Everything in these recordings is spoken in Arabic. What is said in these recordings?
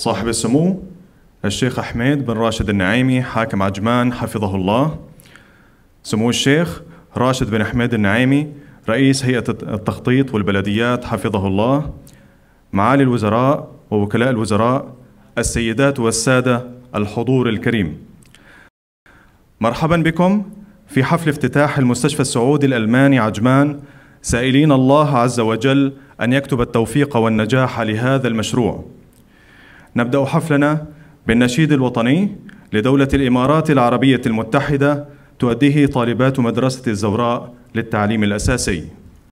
صاحب السمو الشيخ حميد بن راشد النعيمي حاكم عجمان حفظه الله، سمو الشيخ راشد بن حميد النعيمي رئيس هيئة التخطيط والبلديات حفظه الله، معالي الوزراء ووكلاء الوزراء، السيدات والسادة الحضور الكريم، مرحبا بكم في حفل افتتاح المستشفى السعودي الألماني عجمان، سائلين الله عز وجل أن يكتب التوفيق والنجاح لهذا المشروع. نبدأ حفلنا بالنشيد الوطني لدولة الإمارات العربية المتحدة تؤديه طالبات مدرسة الزوراء للتعليم الأساسي.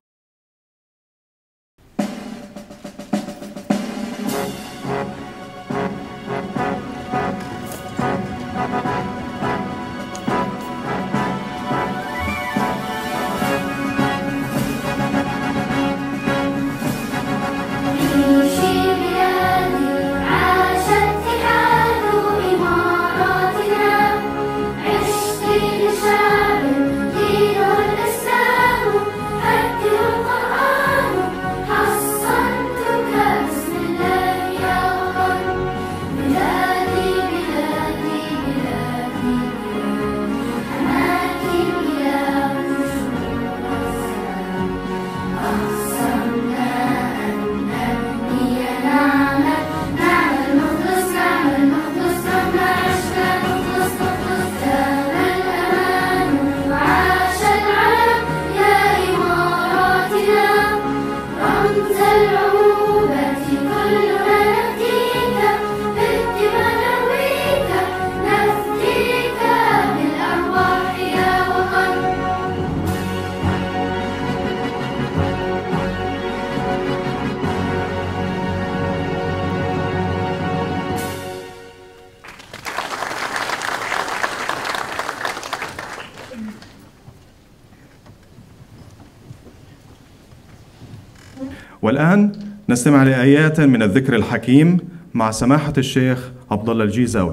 والآن نستمع لآيات من الذكر الحكيم مع سماحة الشيخ عبد الله الجيزاوي.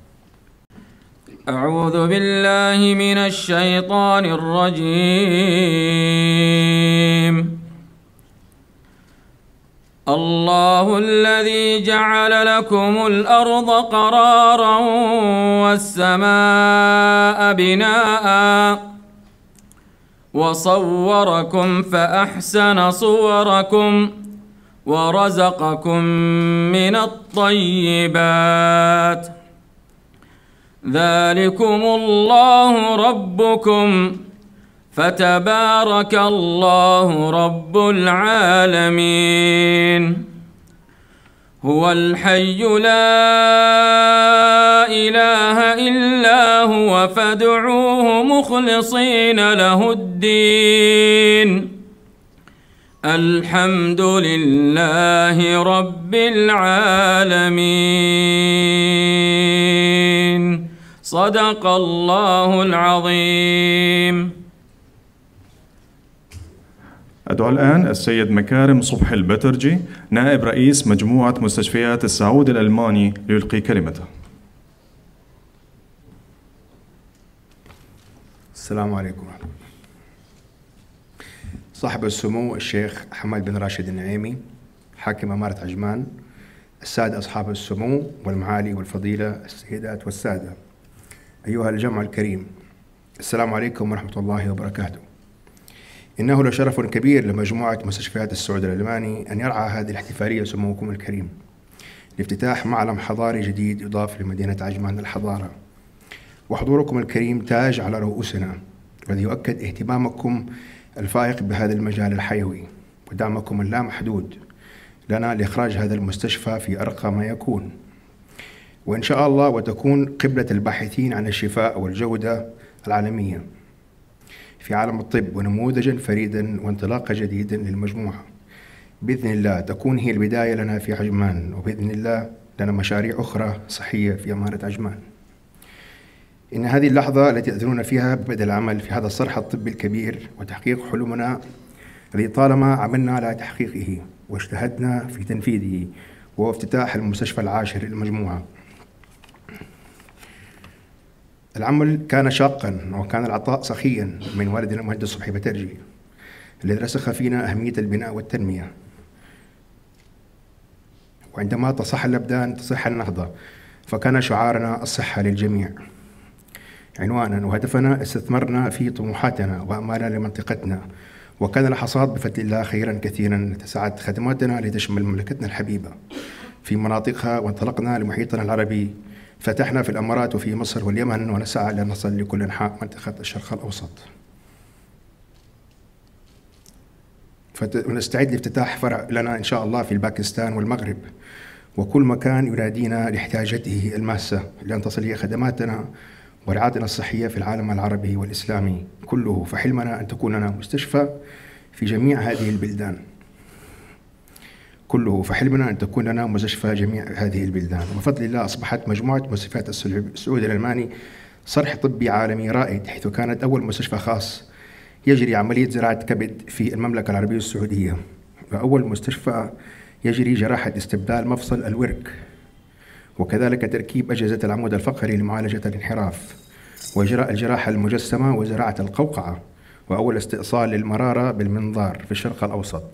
أعوذ بالله من الشيطان الرجيم. الله الذي جعل لكم الأرض قرارا والسماء بناء وصوركم فأحسن صوركم ورزقكم من الطيبات، ذلكم الله ربكم فتبارك الله رب العالمين. هو الحي لا إله إلا هو فادعوه مخلصين له الدين، الحمد لله رب العالمين. صدق الله العظيم. أدعو الآن السيد مكارم صبحي البترجي نائب رئيس مجموعة مستشفيات السعودي الألماني ليلقي كلمته. السلام عليكم. صاحب السمو الشيخ حماد بن راشد النعيمي حاكم إمارة عجمان، السادة أصحاب السمو والمعالي والفضيلة، السيدات والسادة، أيها الجمع الكريم، السلام عليكم ورحمة الله وبركاته. إنه لشرف كبير لمجموعة مستشفيات السعودي الألماني أن يرعى هذه الاحتفالية سموكم الكريم لافتتاح معلم حضاري جديد يضاف لمدينة عجمان الحضارة. وحضوركم الكريم تاج على رؤوسنا، والذي يؤكد اهتمامكم الفائق بهذا المجال الحيوي ودعمكم اللامحدود لنا لإخراج هذا المستشفى في أرقى ما يكون، وإن شاء الله وتكون قبلة الباحثين عن الشفاء والجودة العالمية في عالم الطب، ونموذجا فريدا وانطلاقا جديدا للمجموعة. بإذن الله تكون هي البداية لنا في عجمان، وبإذن الله لنا مشاريع أخرى صحية في إمارة عجمان. إن هذه اللحظة التي تأذنون فيها ببدء العمل في هذا الصرح الطبي الكبير وتحقيق حلمنا الذي طالما عملنا على تحقيقه واجتهدنا في تنفيذه، وهو افتتاح المستشفى العاشر للمجموعة. العمل كان شاقا وكان العطاء سخيا من والدنا المهندس صبحي بترجي الذي رسخ فينا أهمية البناء والتنمية، وعندما تصح الأبدان تصح النهضة، فكان شعارنا الصحة للجميع عنوانا، وهدفنا استثمرنا في طموحاتنا وأمالنا لمنطقتنا، وكان الحصاد بفضل الله خيرا كثيرا. تسعت خدماتنا لتشمل مملكتنا الحبيبة في مناطقها، وانطلقنا لمحيطنا العربي، فتحنا في الأمارات وفي مصر واليمن، ونسعى لنصل لكل أنحاء منطقة الشرق الأوسط. ونستعد لافتتاح فرع لنا إن شاء الله في الباكستان والمغرب وكل مكان ينادينا لاحتياجاته الماسة لأن تصل هي خدماتنا ورعايتنا الصحية في العالم العربي والإسلامي كله. فحلمنا أن تكون لنا مستشفى في جميع هذه البلدان كله، فحلمنا أن تكون لنا مستشفى جميع هذه البلدان. وبفضل الله أصبحت مجموعة مستشفيات السعودي الألماني صرح طبي عالمي رائد، حيث كانت أول مستشفى خاص يجري عملية زراعة كبد في المملكة العربية السعودية، وأول مستشفى يجري جراحة استبدال مفصل الورك، وكذلك تركيب أجهزة العمود الفقري لمعالجة الانحراف، وإجراء الجراحة المجسمة وزراعة القوقعة، وأول استئصال للمرارة بالمنظار في الشرق الأوسط،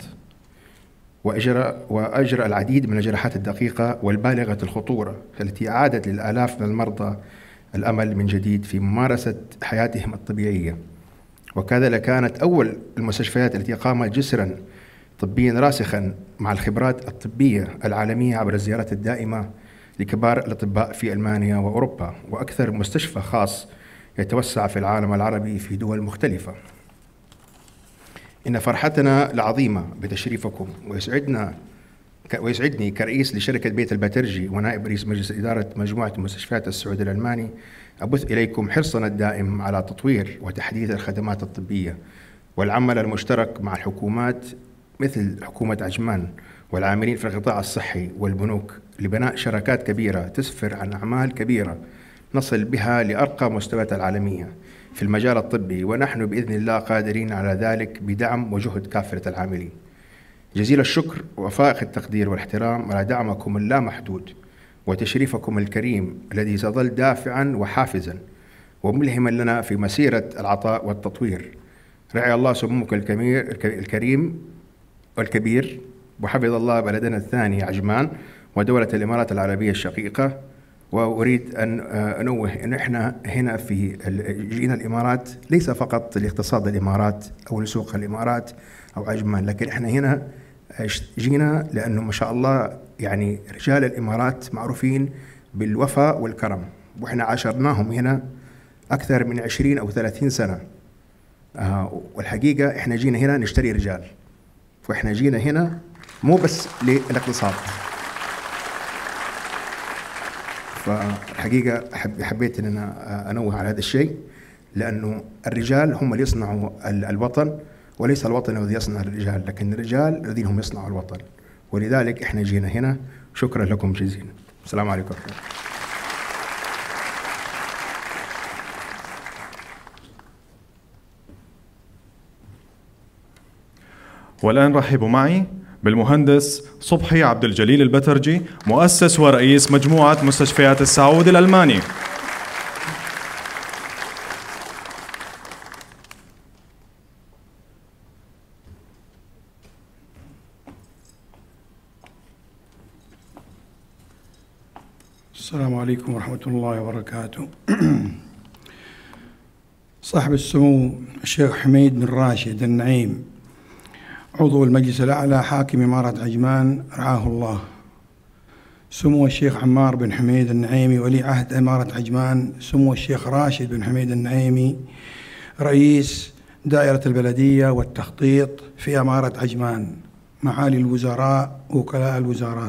وأجرى العديد من الجراحات الدقيقة والبالغة الخطورة التي أعادت للآلاف من المرضى الأمل من جديد في ممارسة حياتهم الطبيعية. وكذلك كانت أول المستشفيات التي قامت جسرا طبيا راسخا مع الخبرات الطبية العالمية عبر الزيارات الدائمة لكبار الأطباء في ألمانيا وأوروبا، وأكثر مستشفى خاص يتوسع في العالم العربي في دول مختلفة. إن فرحتنا العظيمة بتشريفكم، ويسعدني كرئيس لشركة بيت الباترجي ونائب رئيس مجلس إدارة مجموعة مستشفيات السعودي الألماني أبث إليكم حرصنا الدائم على تطوير وتحديث الخدمات الطبية والعمل المشترك مع الحكومات مثل حكومة عجمان والعاملين في القطاع الصحي والبنوك لبناء شراكات كبيرة تسفر عن أعمال كبيرة نصل بها لأرقى مستويات العالمية في المجال الطبي، ونحن بإذن الله قادرين على ذلك بدعم وجهد كافة العاملين. جزيل الشكر وفائق التقدير والاحترام على دعمكم اللامحدود وتشريفكم الكريم الذي سيظل دافعا وحافزا وملهما لنا في مسيرة العطاء والتطوير. رعي الله سموك الكريم والكبير، وحفظ الله بلدنا الثاني عجمان ودولة الإمارات العربية الشقيقة. وأريد أن أنوه أن إحنا هنا جينا الإمارات ليس فقط لاقتصاد الإمارات أو لسوق الإمارات أو عجمان، لكن إحنا هنا جينا لأنه ما شاء الله يعني رجال الإمارات معروفين بالوفاء والكرم، وإحنا عاشرناهم هنا أكثر من 20 أو 30 سنة. والحقيقة إحنا جينا هنا نشتري رجال، وإحنا جينا هنا مو بس للاقتصاد. فالحقيقة حبيت أن أنا أنوه على هذا الشيء، لأنه الرجال هم اللي يصنعوا الوطن، وليس الوطن الذي يصنع الرجال، لكن الرجال الذين هم يصنعوا الوطن، ولذلك إحنا جينا هنا. شكرا لكم جزيلا. السلام عليكم ورحمة الله. والآن رحبوا معي بالمهندس صبحي عبد الجليل البترجي، مؤسس ورئيس مجموعة مستشفيات السعودي الألماني. السلام عليكم ورحمة الله وبركاته. صاحب السمو الشيخ حميد بن راشد النعيم، عضو المجلس الأعلى حاكم إمارة عجمان رعاه الله، سمو الشيخ عمار بن حميد النعيمي ولي عهد إمارة عجمان، سمو الشيخ راشد بن حميد النعيمي رئيس دائرة البلدية والتخطيط في إمارة عجمان، معالي الوزراء ووكلاء الوزارات،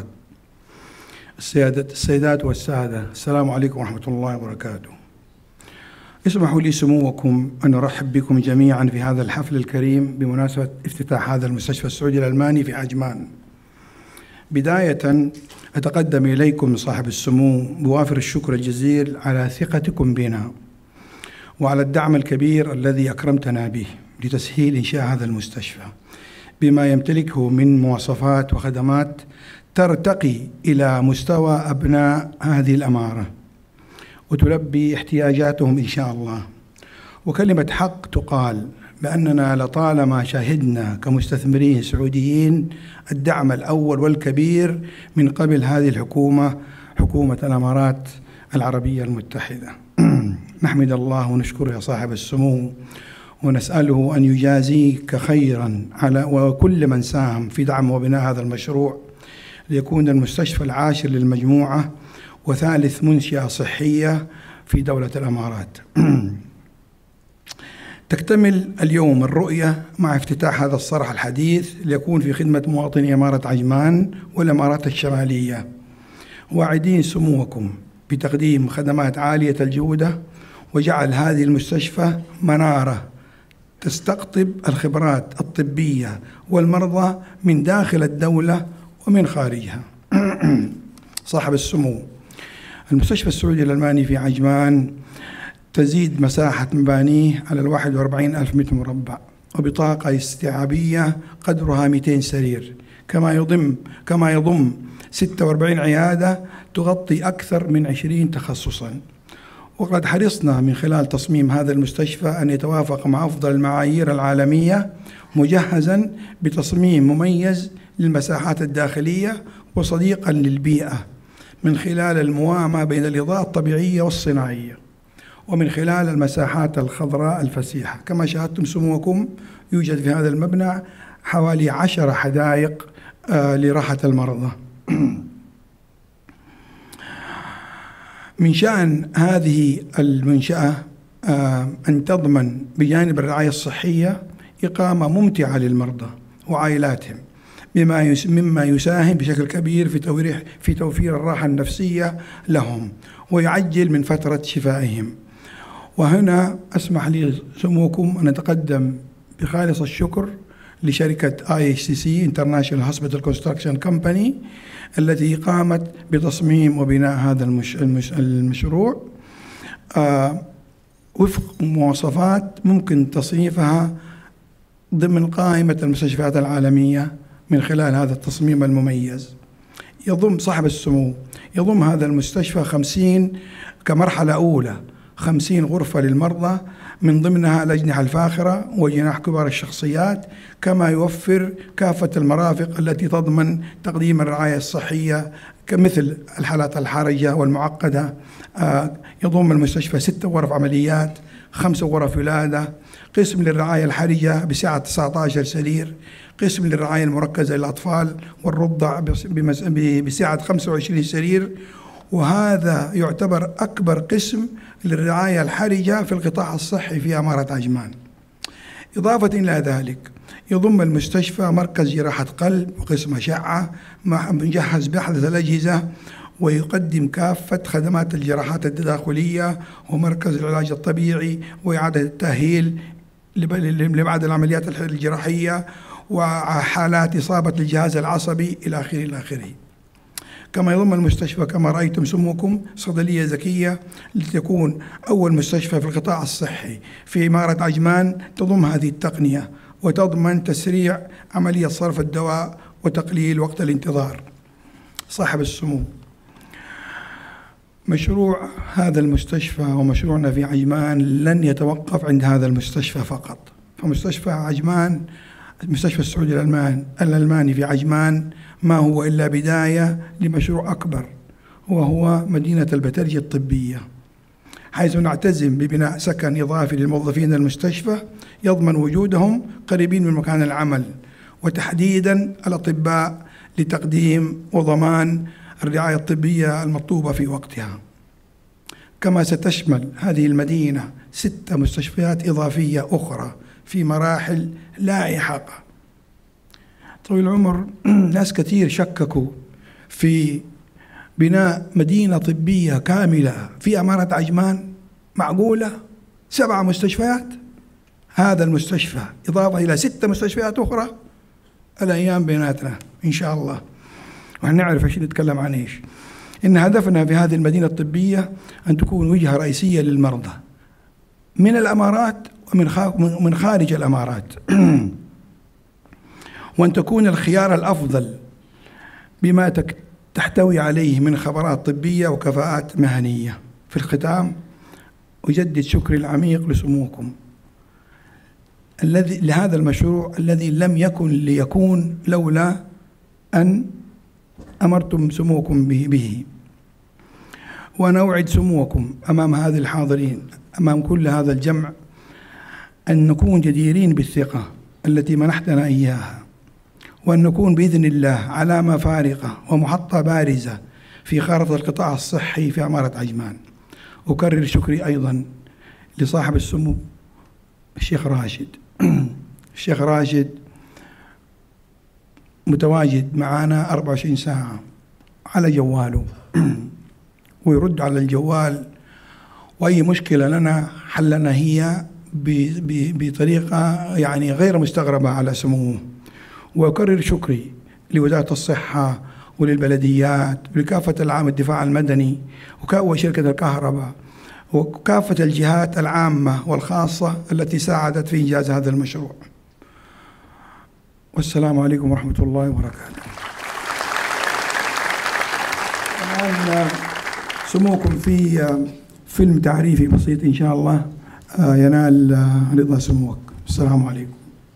السيدات والسادة، السلام عليكم ورحمة الله وبركاته. اسمحوا لي سموكم أن أرحب بكم جميعا في هذا الحفل الكريم بمناسبة افتتاح هذا المستشفى السعودي الألماني في عجمان. بداية أتقدم إليكم صاحب السمو بوافر الشكر الجزيل على ثقتكم بنا وعلى الدعم الكبير الذي أكرمتنا به لتسهيل إنشاء هذا المستشفى بما يمتلكه من مواصفات وخدمات ترتقي إلى مستوى أبناء هذه الأمارة وتلبي احتياجاتهم إن شاء الله. وكلمة حق تقال بأننا لطالما شاهدنا كمستثمرين سعوديين الدعم الأول والكبير من قبل هذه الحكومة، حكومة الإمارات العربية المتحدة. نحمد الله ونشكره يا صاحب السمو، ونسأله أن يجازيك خيرا على وكل من ساهم في دعم وبناء هذا المشروع، ليكون المستشفى العاشر للمجموعة وثالث منشأة صحية في دولة الإمارات. تكتمل اليوم الرؤية مع افتتاح هذا الصرح الحديث ليكون في خدمة مواطني إمارة عجمان والإمارات الشمالية، واعدين سموكم بتقديم خدمات عالية الجودة وجعل هذه المستشفى منارة تستقطب الخبرات الطبية والمرضى من داخل الدولة ومن خارجها. صاحب السمو، المستشفى السعودي الألماني في عجمان تزيد مساحة مبانيه على 41,000 متر مربع وبطاقة استيعابية قدرها 200 سرير، كما يضم 46 عيادة تغطي أكثر من 20 تخصصاً. وقد حرصنا من خلال تصميم هذا المستشفى أن يتوافق مع أفضل المعايير العالمية، مجهزاً بتصميم مميز للمساحات الداخلية وصديقاً للبيئة من خلال الموائمة بين الإضاءة الطبيعية والصناعية، ومن خلال المساحات الخضراء الفسيحة. كما شاهدتم سموكم يوجد في هذا المبنى حوالي 10 حدائق لراحة المرضى. من شأن هذه المنشأة أن تضمن بجانب الرعاية الصحية إقامة ممتعة للمرضى وعائلاتهم، مما يساهم بشكل كبير في توفير الراحة النفسية لهم ويعجل من فترة شفائهم. وهنا أسمح لي سموكم أن أتقدم بخالص الشكر لشركة IHCC International Hospital Construction Company التي قامت بتصميم وبناء هذا المشروع وفق مواصفات ممكن تصنيفها ضمن قائمة المستشفيات العالمية من خلال هذا التصميم المميز. يضم صاحب السمو هذا المستشفى 50 كمرحلة أولى 50 غرفة للمرضى، من ضمنها الأجنحة الفاخرة وجناح كبار الشخصيات، كما يوفر كافة المرافق التي تضمن تقديم الرعاية الصحية كمثل الحالات الحرجة والمعقدة. يضم المستشفى 6 غرف عمليات، 5 غرف ولادة، قسم للرعاية الحرجة بسعة 19 سرير، قسم للرعاية المركزة للأطفال والرضع بسعة 25 سرير، وهذا يعتبر أكبر قسم للرعاية الحرجة في القطاع الصحي في إمارة عجمان. إضافة إلى ذلك يضم المستشفى مركز جراحة قلب وقسم أشعة مجهز بأحدث الأجهزة، ويقدم كافة خدمات الجراحات التداخلية ومركز العلاج الطبيعي وإعادة التأهيل لبعض العمليات الجراحية وحالات إصابة الجهاز العصبي إلى آخره. كما يضم المستشفى كما رأيتم سموكم صيدلية ذكية لتكون أول مستشفى في القطاع الصحي في إمارة عجمان تضم هذه التقنية وتضمن تسريع عملية صرف الدواء وتقليل وقت الانتظار. صاحب السمو، مشروع هذا المستشفى ومشروعنا في عجمان لن يتوقف عند هذا المستشفى فقط، فمستشفى عجمان المستشفى السعودي الألماني في عجمان ما هو إلا بداية لمشروع أكبر، وهو مدينة البترجي الطبية، حيث نعتزم ببناء سكن إضافي للموظفين المستشفى يضمن وجودهم قريبين من مكان العمل، وتحديدا الأطباء لتقديم وضمان الرعاية الطبية المطلوبة في وقتها. كما ستشمل هذه المدينة 6 مستشفيات إضافية أخرى في مراحل لاحقة. طويل العمر ناس كثير شككوا في بناء مدينة طبية كاملة في إمارة عجمان. معقولة 7 مستشفيات؟ هذا المستشفى إضافة إلى 6 مستشفيات أخرى. الأيام بيناتنا إن شاء الله وهنعرف إيش نتكلم عن إيش. إن هدفنا في هذه المدينة الطبية أن تكون وجهة رئيسية للمرضى من الإمارات ومن خارج الإمارات وأن تكون الخيار الأفضل بما تحتوي عليه من خبرات طبية وكفاءات مهنية. في الختام أجدد شكري العميق لسموكم لهذا المشروع الذي لم يكن ليكون لولا أن أمرتم سموكم به. وأنا أوعد سموكم أمام هذه الحاضرين، أمام كل هذا الجمع، أن نكون جديرين بالثقة التي منحتنا إياها، وأن نكون بإذن الله علامة فارقة ومحطة بارزة في خارطة القطاع الصحي في عمارة عجمان. أكرر شكري أيضا لصاحب السمو الشيخ راشد. الشيخ راشد متواجد معنا 24 ساعة على جواله ويرد على الجوال، وأي مشكلة لنا حلنا هي بطريقة يعني غير مستغربة على سموه. وأكرر شكري لوزارة الصحة وللبلديات ولكافة العام الدفاع المدني وشركة الكهرباء وكافة الجهات العامة والخاصة التي ساعدت في إنجاز هذا المشروع. والسلام عليكم ورحمة الله وبركاته. الآن سموكم في فيلم تعريفي بسيط إن شاء الله ينال رضا سموك. السلام عليكم.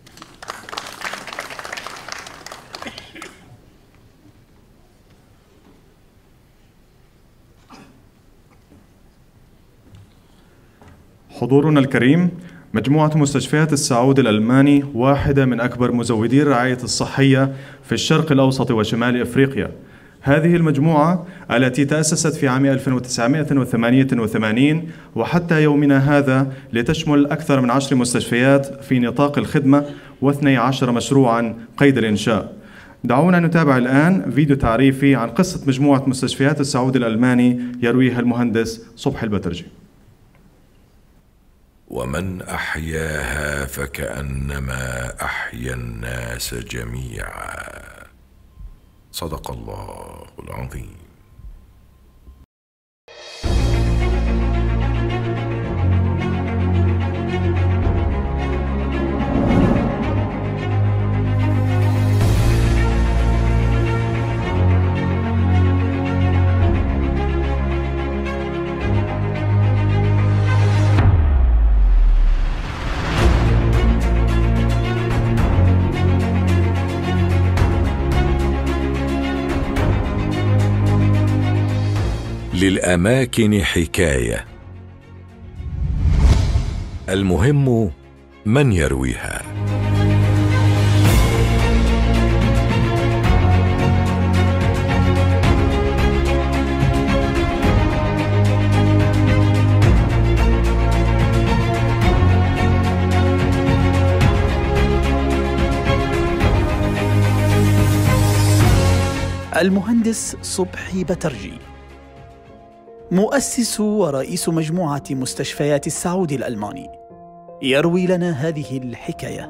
حضورنا الكريم، مجموعة مستشفيات السعود الألماني واحدة من أكبر مزودي الرعاية الصحية في الشرق الأوسط وشمال إفريقيا. هذه المجموعة التي تأسست في عام 1988 وحتى يومنا هذا لتشمل أكثر من 10 مستشفيات في نطاق الخدمة و12 مشروعا قيد الإنشاء. دعونا نتابع الآن فيديو تعريفي عن قصة مجموعة مستشفيات السعود الألماني يرويها المهندس صبحي البترجي. ومن أحياها فكأنما أحيا الناس جميعا. صدق الله العظيم. للأماكن حكاية، المهم من يرويها. المهندس صبحي بترجي، مؤسس ورئيس مجموعة مستشفيات السعود الألماني، يروي لنا هذه الحكاية.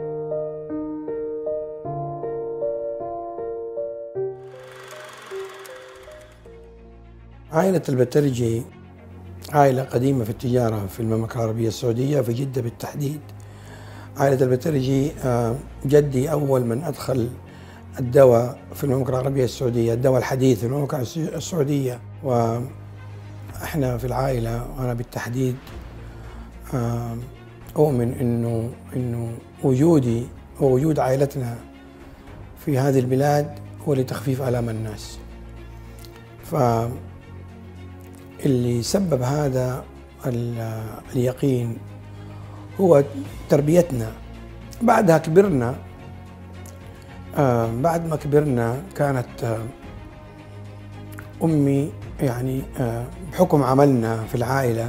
عائلة البترجي عائلة قديمة في التجارة في المملكة العربية السعودية، في جدة بالتحديد. عائلة البترجي جدي أول من أدخل الدواء في المملكة العربية السعودية، الدواء الحديث في المملكة السعودية. وإحنا في العائلة وأنا بالتحديد أؤمن إنه وجودي ووجود عائلتنا في هذه البلاد هو لتخفيف آلام الناس. فاللي سبب هذا اليقين هو تربيتنا. بعدها كبرنا، بعد ما كبرنا كانت أمي يعني بحكم عملنا في العائلة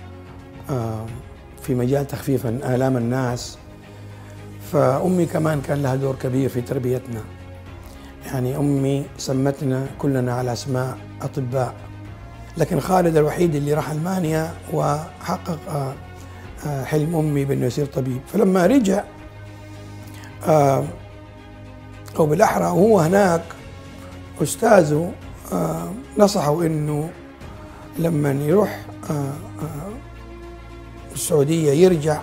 في مجال تخفيف آلام الناس، فأمي كمان كان لها دور كبير في تربيتنا. يعني أمي سمتنا كلنا على أسماء أطباء، لكن خالد الوحيد اللي راح ألمانيا وحقق حلم أمي بأنه يصير طبيب. فلما رجع أو بالأحرى وهو هناك أستاذه نصحه إنه لما يروح السعودية يرجع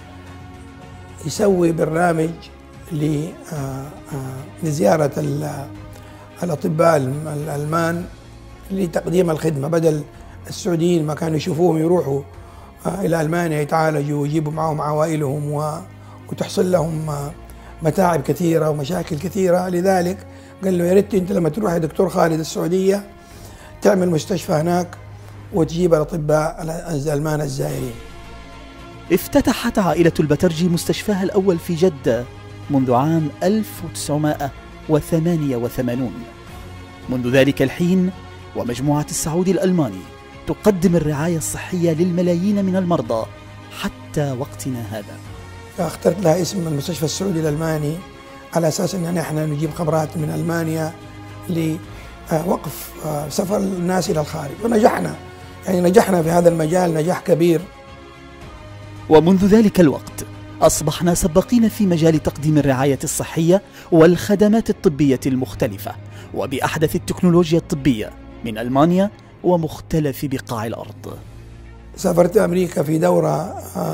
يسوي برنامج لزيارة الأطباء الألمان لتقديم الخدمة، بدل السعوديين ما كانوا يشوفوهم يروحوا إلى ألمانيا يتعالجوا ويجيبوا معهم عوائلهم وتحصل لهم متاعب كثيرة ومشاكل كثيرة. لذلك قال له يا ريت أنت لما تروح يا دكتور خالد السعودية تعمل مستشفى هناك وتجيب الأطباء الألمان الزائرين. افتتحت عائلة البترجي مستشفاها الأول في جدة منذ عام 1988. منذ ذلك الحين ومجموعة السعودي الألماني تقدم الرعاية الصحية للملايين من المرضى حتى وقتنا هذا. فاخترت لها اسم المستشفى السعودي الألماني على أساس أن نحن نجيب خبرات من ألمانيا لوقف سفر الناس إلى الخارج، ونجحنا، يعني نجحنا في هذا المجال نجاح كبير. ومنذ ذلك الوقت أصبحنا سباقين في مجال تقديم الرعاية الصحية والخدمات الطبية المختلفة وبأحدث التكنولوجيا الطبية من ألمانيا ومختلف بقاع الأرض. سافرت أمريكا في دورة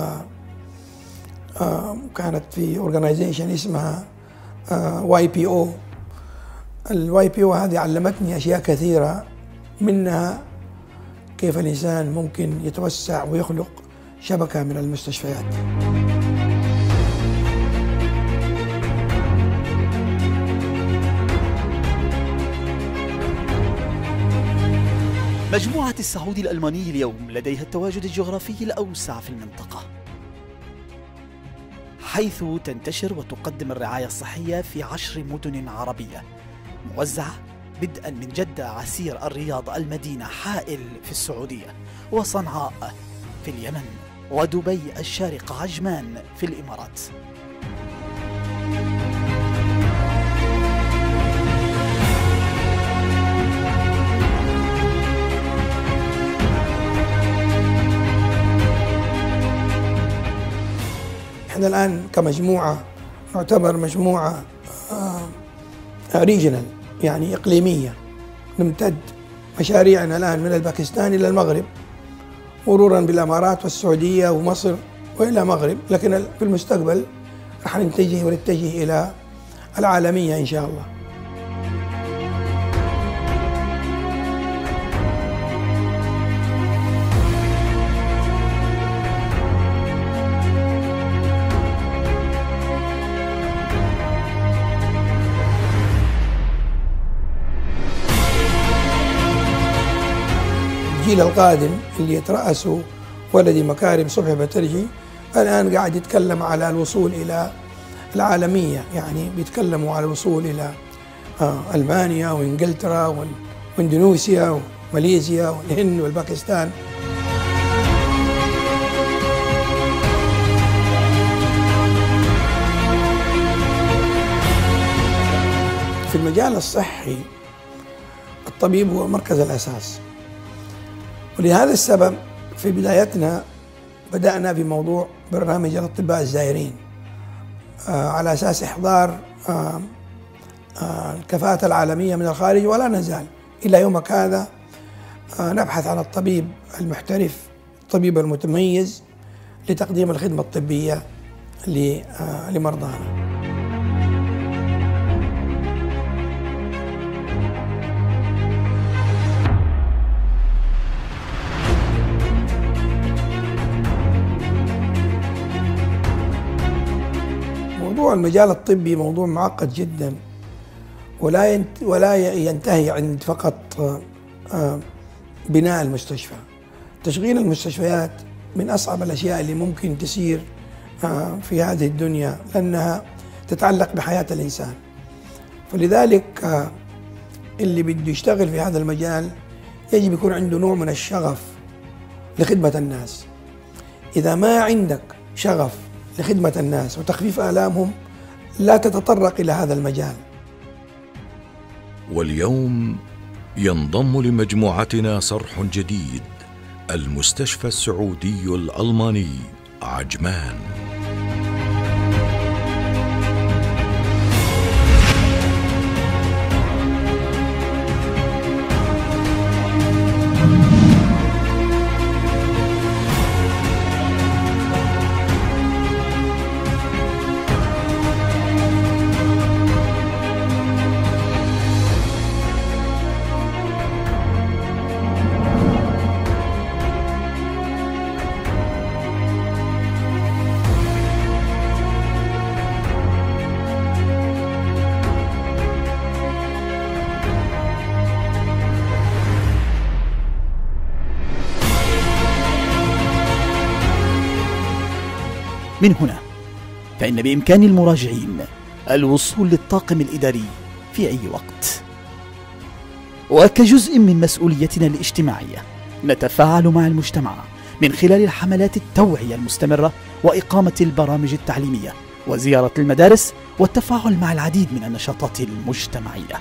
كانت في أورجانيزيشن اسمها YPO. الYPO هذه علمتني أشياء كثيرة، منها كيف الإنسان ممكن يتوسع ويخلق شبكة من المستشفيات. مجموعة السعودي الألماني اليوم لديها التواجد الجغرافي الأوسع في المنطقة، حيث تنتشر وتقدم الرعاية الصحية في 10 مدن عربية موزعة، بدءا من جدة، عسير، الرياض، المدينة، حائل في السعودية، وصنعاء في اليمن، ودبي، الشارقة، عجمان في الإمارات. احنا الآن كمجموعة نعتبر مجموعة ريجنال، يعني إقليمية، نمتد مشاريعنا الآن من الباكستان إلى المغرب، مرورا بالإمارات والسعودية ومصر وإلى المغرب، لكن في المستقبل رح نتجه إلى العالمية إن شاء الله. الجيل القادم اللي يترأسه ولدي مكارم صبحي بترجي الآن قاعد يتكلم على الوصول إلى العالمية، يعني بيتكلموا على الوصول إلى ألمانيا وإنجلترا وإندونيسيا وماليزيا والهند والباكستان. في المجال الصحي الطبيب هو مركز الأساس، ولهذا السبب في بدايتنا بدأنا بموضوع برنامج الأطباء الزائرين على أساس إحضار الكفاءة العالمية من الخارج، ولا نزال إلى يومك هذا نبحث عن الطبيب المحترف، الطبيب المتميز لتقديم الخدمة الطبية لمرضانا. موضوع المجال الطبي موضوع معقد جدا، ولا ينتهي عند فقط بناء المستشفى. تشغيل المستشفيات من أصعب الأشياء اللي ممكن تسير في هذه الدنيا، لأنها تتعلق بحياة الإنسان. فلذلك اللي بده يشتغل في هذا المجال يجب يكون عنده نوع من الشغف لخدمة الناس. إذا ما عندك شغف لخدمة الناس وتخفيف آلامهم لا تتطرق إلى هذا المجال. واليوم ينضم لمجموعتنا صرح جديد، المستشفى السعودي الألماني عجمان. من هنا فإن بإمكان المراجعين الوصول للطاقم الإداري في أي وقت. وكجزء من مسؤوليتنا الاجتماعية نتفاعل مع المجتمع من خلال الحملات التوعية المستمرة وإقامة البرامج التعليمية وزيارة المدارس والتفاعل مع العديد من النشاطات المجتمعية.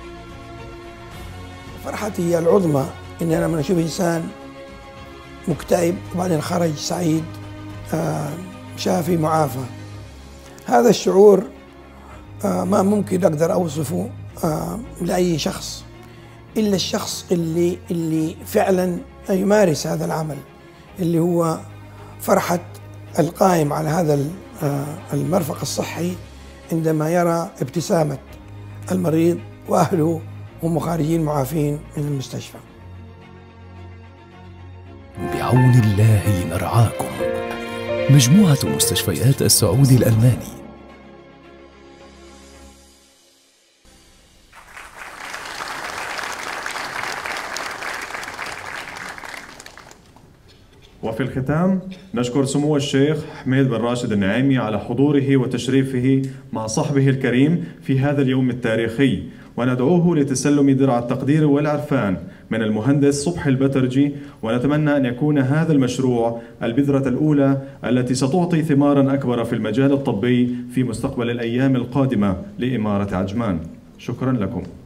فرحتي العظمى إن أنا لما أشوف إنسان مكتئب وبعدين خرج سعيد شافي معافى. هذا الشعور ما ممكن أقدر أوصفه لأي شخص إلا الشخص اللي فعلا يمارس هذا العمل، اللي هو فرحة القائم على هذا المرفق الصحي عندما يرى ابتسامة المريض وأهله وهم خارجين معافين من المستشفى. بعون الله نرعاكم. مجموعة مستشفيات السعودي الألماني. وفي الختام نشكر سمو الشيخ حميد بن راشد النعيمي على حضوره وتشريفه مع صحبه الكريم في هذا اليوم التاريخي، وندعوه لتسلم درع التقدير والعرفان من المهندس صبحي البترجي، ونتمنى أن يكون هذا المشروع البذرة الأولى التي ستعطي ثمارا أكبر في المجال الطبي في مستقبل الأيام القادمة لإمارة عجمان. شكرا لكم.